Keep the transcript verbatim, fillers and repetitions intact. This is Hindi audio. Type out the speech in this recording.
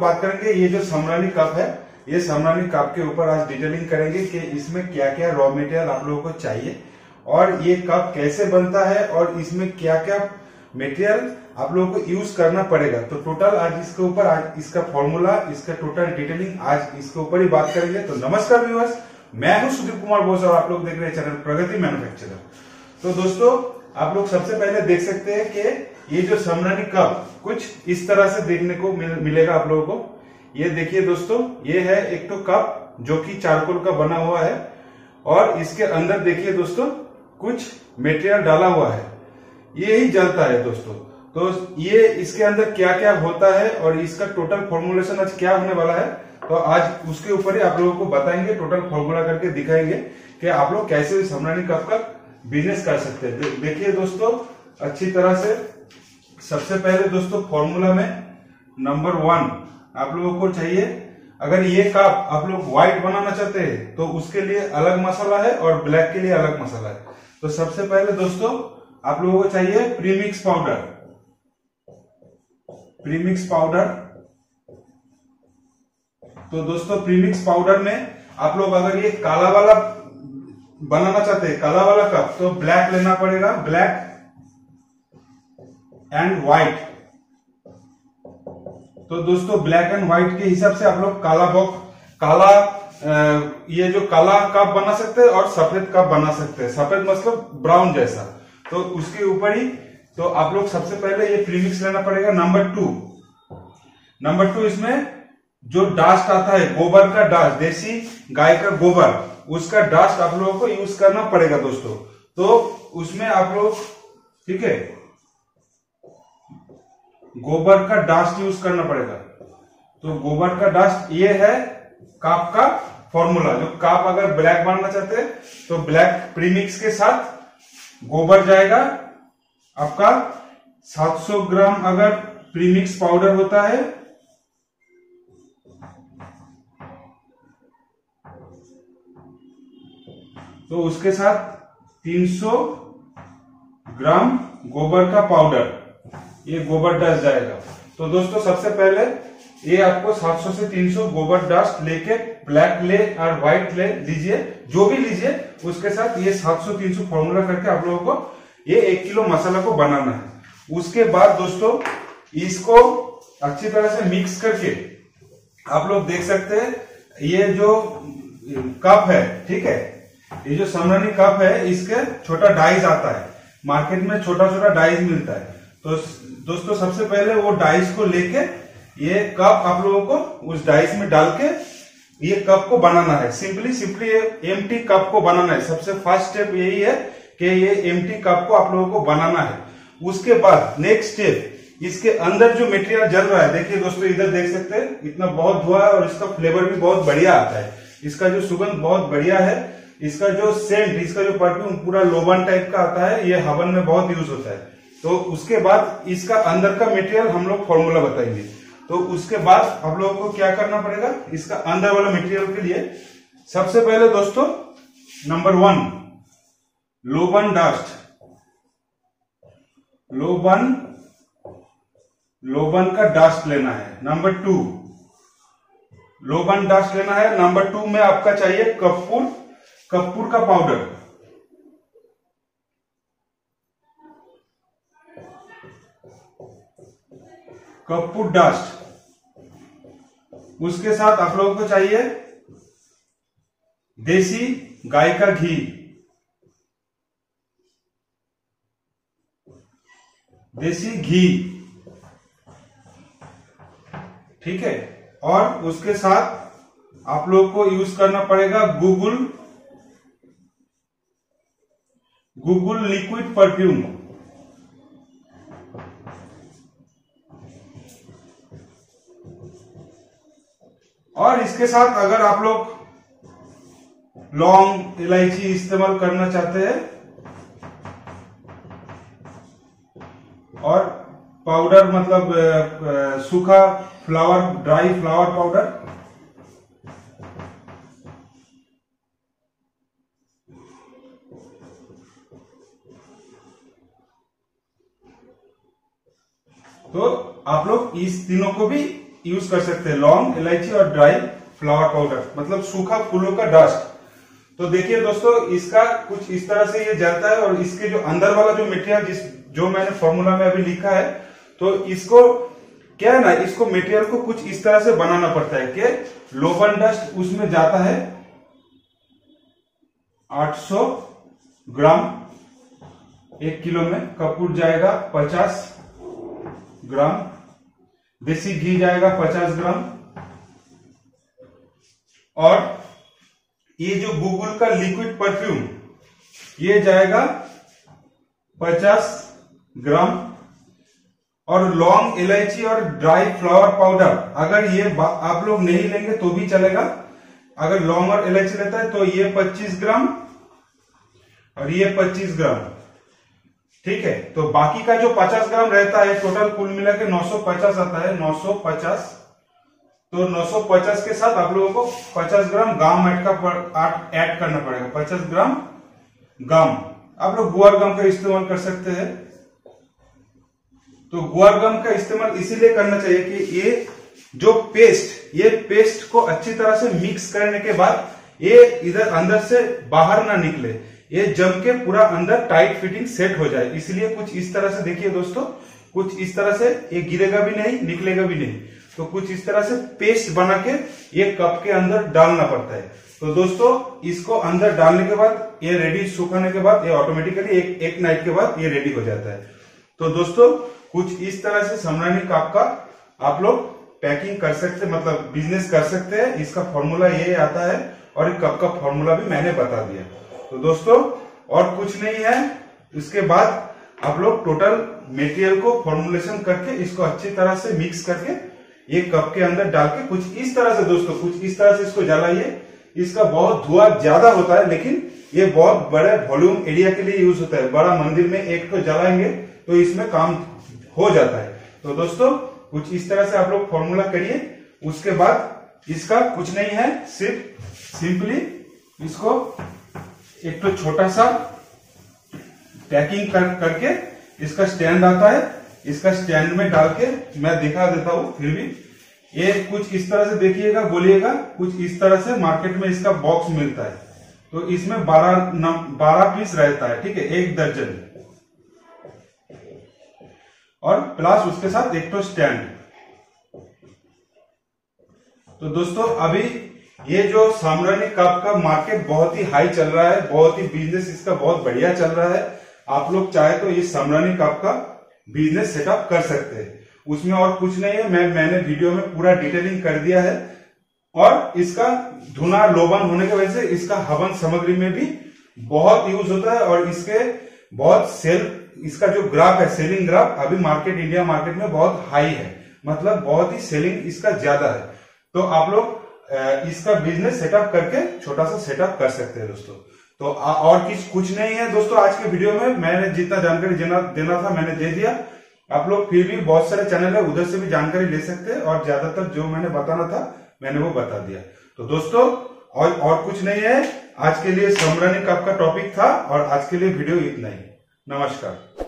बात करेंगे ये जो समरानी कप है, ये समरानी कप के ऊपर आज डिटेलिंग करेंगे कि इसमें क्या क्या रॉ मटेरियल आप लोगों को चाहिए और ये कप कैसे बनता है और इसमें क्या क्या मटेरियल आप लोगों को यूज करना पड़ेगा। तो टोटल आज इसके ऊपर आज इसका फॉर्मूला, इसका टोटल डिटेलिंग आज इसके ऊपर ही बात करेंगे। तो नमस्कार व्यूअर्स, मैं हूं सुदीप कुमार बोस और आप लोग देख रहे हैं चैनल प्रगति मैन्युफैक्चरर। तो दोस्तों, आप लोग सबसे पहले देख सकते हैं कि ये जो समरानी कप कुछ इस तरह से देखने को मिल, मिलेगा आप लोगों को। ये देखिए दोस्तों, ये है एक तो कप जो कि चारकोल का बना हुआ है और इसके अंदर देखिए दोस्तों कुछ मटेरियल डाला हुआ है, ये ही जलता है दोस्तों। तो ये इसके अंदर क्या क्या होता है और इसका टोटल फॉर्मुलेशन आज क्या होने वाला है, तो आज उसके ऊपर ही आप लोगों को बताएंगे, टोटल फॉर्मूला करके दिखाएंगे कि आप लोग कैसे समरानी कप का बिजनेस कर सकते हैं। दे, देखिए दोस्तों अच्छी तरह से। सबसे पहले दोस्तों फॉर्मूला में नंबर वन आप लोगों को चाहिए, अगर ये कप आप लोग व्हाइट बनाना चाहते हैं तो उसके लिए अलग मसाला है और ब्लैक के लिए अलग मसाला है। तो सबसे पहले दोस्तों आप लोगों को चाहिए प्रीमिक्स पाउडर। प्रीमिक्स पाउडर तो दोस्तों प्रीमिक्स पाउडर में आप लोग अगर ये काला वाला बनाना चाहते हैं, काला वाला कप, तो ब्लैक लेना पड़ेगा, ब्लैक एंड व्हाइट। तो दोस्तों ब्लैक एंड व्हाइट के हिसाब से आप लोग काला बॉक्स काला ये जो काला कप बना सकते हैं और सफेद कप बना सकते हैं। सफेद मतलब ब्राउन जैसा। तो उसके ऊपर ही तो आप लोग सबसे पहले ये प्रीमिक्स लेना पड़ेगा। नंबर टू नंबर टू इसमें जो डास्ट आता है, गोबर का डास्ट, देसी गाय का गोबर, उसका डास्ट आप लोगों को यूज करना पड़ेगा दोस्तों। तो उसमें आप लोग ठीक है गोबर का डास्ट यूज करना पड़ेगा। तो गोबर का डास्ट ये है कप का फॉर्मूला। जो कप अगर ब्लैक बनाना चाहते हैं तो ब्लैक प्रीमिक्स के साथ गोबर जाएगा आपका सात सौ ग्राम अगर प्रीमिक्स पाउडर होता है तो उसके साथ तीन सौ ग्राम गोबर का पाउडर, ये गोबर डस्ट जाएगा। तो दोस्तों सबसे पहले ये आपको सात सौ से तीन सौ गोबर डस्ट लेके ब्लैक ले और व्हाइट ले लीजिए, जो भी लीजिए, उसके साथ ये सात सौ तीन सौ फॉर्मूला करके आप लोगों को ये एक किलो मसाला को बनाना है। उसके बाद दोस्तों इसको अच्छी तरह से मिक्स करके आप लोग देख सकते हैं ये जो कप है, ठीक है, ये जो समरानी कप है इसके छोटा डाइस आता है, मार्केट में छोटा छोटा डाइस मिलता है। तो दोस्तों सबसे पहले वो डाइस को लेके ये कप आप लोगों को उस डाइस में डाल के ये कप को बनाना है। सिंपली सिंपली ये एम्प्टी कप को बनाना है। सबसे फर्स्ट स्टेप यही है कि ये एम्प्टी कप को आप लोगों को बनाना है। उसके बाद नेक्स्ट स्टेप, इसके अंदर जो मटेरियल जल रहा है, देखिए दोस्तों इधर देख सकते हैं इतना बहुत धुआं है और इसका फ्लेवर भी बहुत बढ़िया आता है। इसका जो सुगंध बहुत बढ़िया है, इसका जो सेंट, इसका जो परफ्यूम पूरा लोबान टाइप का आता है, ये हवन में बहुत यूज होता है। तो उसके बाद इसका अंदर का मटेरियल हम लोग फॉर्मूला बताएंगे। तो उसके बाद आप लोगों को क्या करना पड़ेगा, इसका अंदर वाला मटेरियल के लिए सबसे पहले दोस्तों नंबर वन लोबन डस्ट, लोबन लोबन का डस्ट लेना है। नंबर टू लोबन डस्ट लेना है। नंबर टू में आपका चाहिए कपूर, कपूर का पाउडर। कपूर डस्ट। उसके साथ आप लोगों को चाहिए देसी गाय का घी, देसी घी, ठीक है। और उसके साथ आप लोगों को यूज करना पड़ेगा गूगल गूगल लिक्विड परफ्यूम। और इसके साथ अगर आप लोग लौंग, इलायची इस्तेमाल करना चाहते हैं और पाउडर मतलब सूखा फ्लावर, ड्राई फ्लावर पाउडर, तो आप लोग इस तीनों को भी यूज कर सकते हैं, लौंग, इलायची और ड्राई फ्लावर पाउडर, मतलब सूखा फूलों का डस्ट। तो देखिए दोस्तों, इसका कुछ इस तरह से ये जलता है और इसके जो अंदर वाला जो मटेरियल जिस जो मैंने फॉर्मूला में अभी लिखा है, तो इसको क्या है ना, इसको मटेरियल को कुछ इस तरह से बनाना पड़ता है कि लोबन डस्ट उसमें जाता है आठ सौ ग्राम एक किलो में, कपूर जाएगा पचास ग्राम, देसी घी जाएगा पचास ग्राम, और ये जो गूगल का लिक्विड परफ्यूम ये जाएगा पचास ग्राम, और लौंग, इलायची और ड्राई फ्लावर पाउडर अगर ये आप लोग नहीं लेंगे तो भी चलेगा, अगर लौंग और इलायची लेता है तो ये पच्चीस ग्राम और ये पच्चीस ग्राम, ठीक है। तो बाकी का जो पचास ग्राम रहता है, टोटल कुल मिला के नौ सौ पचास आता है, नौ सौ पचास। तो नौ सौ पचास के साथ आप लोगों को पचास ग्राम गाम ऐड का ऐड करना पड़ेगा, पचास ग्राम गाम। आप लोग गुआर गम का इस्तेमाल कर सकते हैं। तो गुआर गम का इस्तेमाल इसीलिए करना चाहिए कि ये जो पेस्ट, ये पेस्ट को अच्छी तरह से मिक्स करने के बाद ये इधर अंदर से बाहर ना निकले, ये जम के पूरा अंदर टाइट फिटिंग सेट हो जाए। इसलिए कुछ इस तरह से देखिए दोस्तों, कुछ इस तरह से ये गिरेगा भी नहीं, निकलेगा भी नहीं। तो कुछ इस तरह से पेस्ट बना के ये कप के अंदर डालना पड़ता है। तो दोस्तों, इसको अंदर डालने के बाद ये रेडी, सुखाने के बाद ये ऑटोमेटिकली एक एक नाइट के बाद ये रेडी हो जाता है। तो दोस्तों, कुछ इस तरह से सम्रानी कप का आप लोग पैकिंग कर सकते, मतलब बिजनेस कर सकते हैं। इसका फॉर्मूला ये आता है और कप का फॉर्मूला भी मैंने बता दिया। तो दोस्तों, और कुछ नहीं है, इसके बाद आप लोग टोटल मटेरियल को फॉर्मुलेशन करके इसको अच्छी तरह से मिक्स करके ये कप के अंदर डाल के कुछ इस तरह से दोस्तों, कुछ इस तरह से इसको जलाइए। इसका बहुत धुआं ज्यादा होता है, लेकिन ये बहुत बड़े वॉल्यूम एरिया के लिए यूज होता है। बड़ा मंदिर में एक तो जलाएंगे तो इसमें काम हो जाता है। तो दोस्तों, कुछ इस तरह से आप लोग फॉर्मूला करिए। उसके बाद इसका कुछ नहीं है, सिर्फ सिंपली इसको एक तो छोटा सा पैकिंग कर, करके इसका स्टैंड आता है, इसका स्टैंड में डाल के मैं दिखा देता हूं। फिर भी ये कुछ इस तरह से देखिएगा, बोलिएगा, कुछ इस तरह से मार्केट में इसका बॉक्स मिलता है। तो इसमें बारह बारह पीस रहता है, ठीक है, एक दर्जन, और प्लस उसके साथ एक तो स्टैंड। तो दोस्तों, अभी ये जो साम्रानी कप का मार्केट बहुत ही हाई चल रहा है, बहुत ही बिजनेस इसका बहुत बढ़िया चल रहा है। आप लोग चाहे तो ये साम्रानी कप का बिजनेस सेटअप कर सकते हैं। उसमें और कुछ नहीं है, मैं मैंने वीडियो में पूरा डिटेलिंग कर दिया है। और इसका धुना लोबन होने की वजह से इसका हवन सामग्री में भी बहुत यूज होता है, और इसके बहुत सेल, इसका जो ग्राफ है, सेलिंग ग्राफ अभी मार्केट, इंडिया मार्केट में बहुत हाई है, मतलब बहुत ही सेलिंग इसका ज्यादा है। तो आप लोग इसका बिजनेस सेटअप करके छोटा सा सेटअप कर सकते हैं दोस्तों। तो और किस कुछ नहीं है दोस्तों, आज के वीडियो में मैंने जितना जानकारी देना देना था मैंने दे दिया। आप लोग फिर भी बहुत सारे चैनल है, उधर से भी जानकारी ले सकते हैं, और ज्यादातर जो मैंने बताना था मैंने वो बता दिया। तो दोस्तों, और और कुछ नहीं है, आज के लिए साम्रानी कप का टॉपिक था, और आज के लिए वीडियो इतना ही। नमस्कार।